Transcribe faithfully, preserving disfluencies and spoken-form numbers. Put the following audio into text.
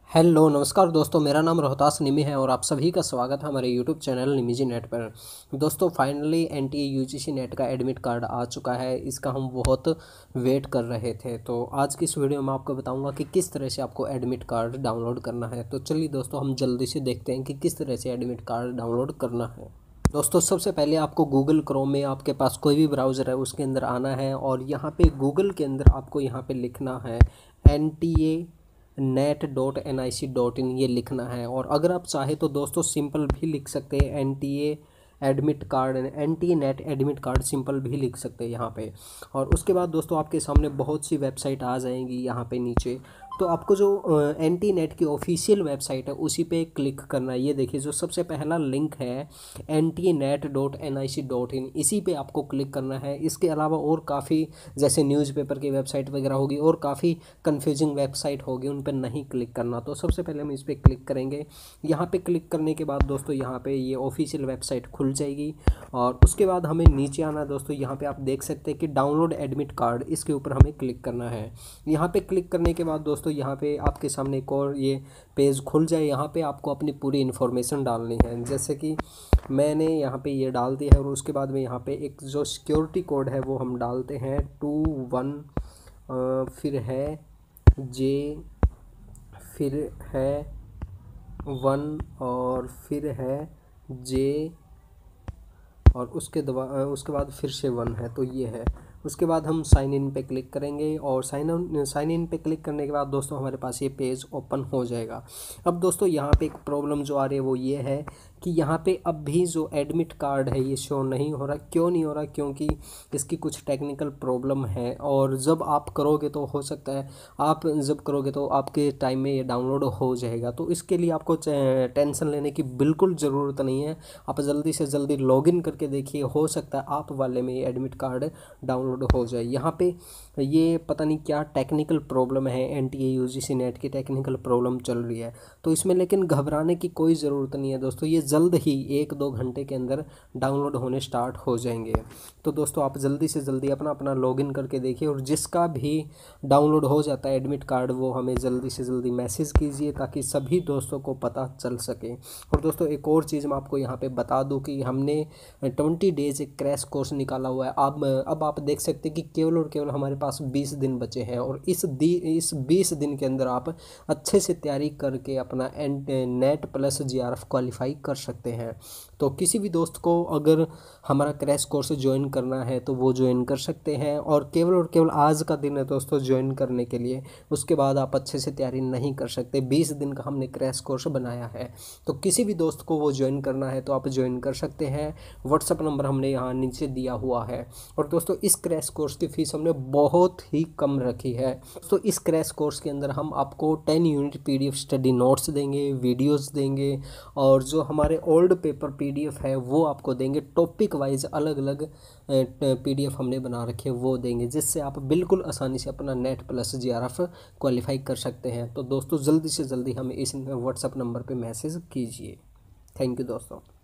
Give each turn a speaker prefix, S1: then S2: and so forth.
S1: Hello नमस्कार दोस्तों, मेरा नाम रोहतास निमी है और आप सभी का स्वागत है हमारे यूट्यूब चैनल निमी नेट पर। दोस्तों फाइनली एनटीए यूजीसी नेट का एडमिट कार्ड आ चुका है। इसका हम बहुत वेट कर रहे थे, तो आज की इस वीडियो में आपको बताऊंगा कि किस तरह से आपको एडमिट कार्ड डाउनलोड करना है। तो चलिए दोस्तों हम जल्दी से देखते हैं कि किस तरह से एडमिट कार्ड डाउनलोड करना है। दोस्तों सबसे पहले आपको गूगल क्रोम में, आपके पास कोई भी ब्राउज़र है उसके अंदर आना है और यहाँ पे गूगल के अंदर आपको यहाँ पे लिखना है N T A net dot N I C dot in, ये लिखना है। और अगर आप चाहे तो दोस्तों सिंपल भी लिख सकते हैं, N T A admit card, N T A NET admit card simple भी लिख सकते हैं यहाँ पे। और उसके बाद दोस्तों आपके सामने बहुत सी वेबसाइट आ जाएंगी यहाँ पे नीचे। तो आपको जो एन टी नेट की ऑफिशियल वेबसाइट है उसी पे क्लिक करना है। ये देखिए जो सबसे पहला लिंक है N T net dot N I C dot in, इसी पे आपको क्लिक करना है। इसके अलावा और काफ़ी जैसे न्यूज़पेपर की वेबसाइट वगैरह होगी और काफ़ी कन्फ्यूजिंग वेबसाइट होगी, उन पर नहीं क्लिक करना। तो सबसे पहले हम इस पर क्लिक करेंगे। यहाँ पे क्लिक करने के बाद दोस्तों यहाँ पे ये ऑफिशियल वेबसाइट खुल जाएगी और उसके बाद हमें नीचे आना है। दोस्तों यहाँ पे आप देख सकते हैं कि डाउनलोड एडमिट कार्ड, इसके ऊपर हमें क्लिक करना है। यहाँ पे क्लिक करने के बाद दोस्तों यहाँ पे आपके सामने एक और ये पेज खुल जाए। यहाँ पे आपको अपनी पूरी इन्फॉर्मेशन डालनी है, जैसे कि मैंने यहाँ पे ये डाल दिया है। और उसके बाद में यहाँ पे एक जो सिक्योरिटी कोड है वो हम डालते हैं टू वन, फिर है जे, फिर है वन और फिर है जे और उसके दवा उसके बाद फिर से वन है, तो ये है। उसके बाद हम साइन इन पे क्लिक करेंगे और साइन इन साइन इन पे क्लिक करने के बाद दोस्तों हमारे पास ये पेज ओपन हो जाएगा। अब दोस्तों यहाँ पे एक प्रॉब्लम जो आ रही है वो ये है कि यहाँ पे अब भी जो एडमिट कार्ड है ये शो नहीं हो रहा। क्यों नहीं हो रहा? क्योंकि इसकी कुछ टेक्निकल प्रॉब्लम है और जब आप करोगे तो हो सकता है, आप जब करोगे तो आपके टाइम में ये डाउनलोड हो जाएगा। तो इसके लिए आपको टेंशन लेने की बिल्कुल ज़रूरत नहीं है। आप जल्दी से जल्दी लॉगिन करके देखिए, हो सकता है आप वाले में ये एडमिट कार्ड डाउनलोड हो जाए। यहाँ पे ये पता नहीं क्या टेक्निकल प्रॉब्लम है, एनटीए यूजीसी नेट की टेक्निकल प्रॉब्लम चल रही है तो इसमें, लेकिन घबराने की कोई ज़रूरत नहीं है दोस्तों। ये जल्द ही एक दो घंटे के अंदर डाउनलोड होने स्टार्ट हो जाएंगे। तो दोस्तों आप जल्दी से जल्दी अपना अपना लॉगिन करके देखिए और जिसका भी डाउनलोड हो जाता है एडमिट कार्ड वो हमें जल्दी से जल्दी मैसेज कीजिए ताकि सभी दोस्तों को पता चल सके। और दोस्तों एक और चीज़ मैं आपको यहाँ पे बता दूँ कि हमने ट्वेंटी डेज एक क्रैश कोर्स निकाला हुआ है। अब अब आप देख सकते हैं कि केवल और केवल हमारे पास बीस दिन बचे हैं और इस दी इस बीस दिन के अंदर आप अच्छे से तैयारी करके अपना NET plus J R F qualify कर सकते हैं। तो किसी भी दोस्त को अगर हमारा क्रैश कोर्स ज्वाइन करना है तो वो ज्वाइन कर सकते हैं और केवल और केवल आज का दिन है दोस्तों ज्वाइन करने के लिए। उसके बाद आप अच्छे से तैयारी नहीं कर सकते। बीस दिन का हमने क्रैश कोर्स बनाया है, तो किसी भी दोस्त को वो ज्वाइन करना है तो आप ज्वाइन कर सकते हैं। व्हाट्सअप नंबर हमने यहाँ नीचे दिया हुआ है। और दोस्तों इस क्रैश कोर्स की फ़ीस हमने बहुत ही कम रखी है। तो इस क्रैश कोर्स के अंदर हम आपको ten unit PDF study notes देंगे, वीडियोस देंगे और जो हमारे ओल्ड पेपर पीडीएफ है वो आपको देंगे। टॉपिक वाइज अलग अलग पीडीएफ हमने बना रखे वो देंगे, जिससे आप बिल्कुल आसानी से अपना NET plus J R F qualify कर सकते हैं। तो दोस्तों जल्दी से जल्दी हमें इस व्हाट्सएप नंबर पर मैसेज कीजिए। थैंक यू दोस्तों।